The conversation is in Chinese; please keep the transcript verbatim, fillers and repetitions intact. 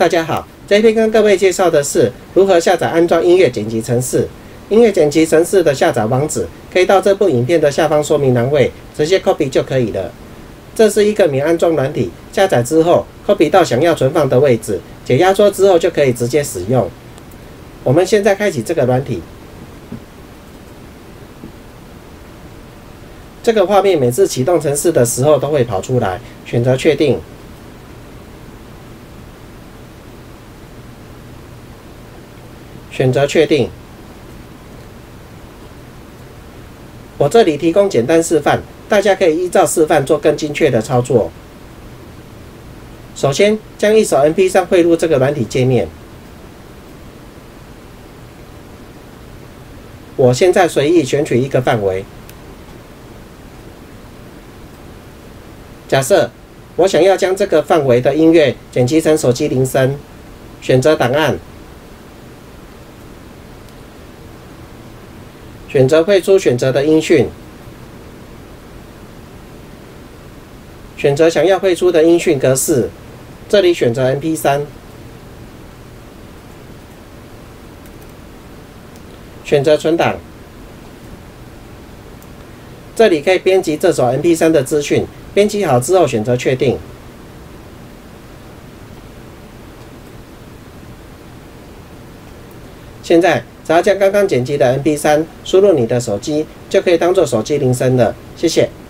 大家好，这一篇跟各位介绍的是如何下载安装音乐剪辑程式。音乐剪辑程式的下载网址可以到这部影片的下方说明栏位直接 copy 就可以了。这是一个免安装软体，下载之后 copy 到想要存放的位置，解压缩之后就可以直接使用。我们现在开启这个软体。这个画面每次启动程式的时候都会跑出来，选择确定。选择确定。我这里提供简单示范，大家可以依照示范做更精确的操作。首先，将一首 M P 三 汇入这个软体界面。我现在随意选取一个范围。假设我想要将这个范围的音乐剪辑成手机铃声，选择档案。选择汇出选择的音讯，选择想要汇出的音讯格式，这里选择 M P 三， 选择存档，这里可以编辑这首 M P 三 的资讯，编辑好之后选择确定。现在只要将刚刚剪辑的 M P 三 输入你的手机，就可以当做手机铃声了。谢谢。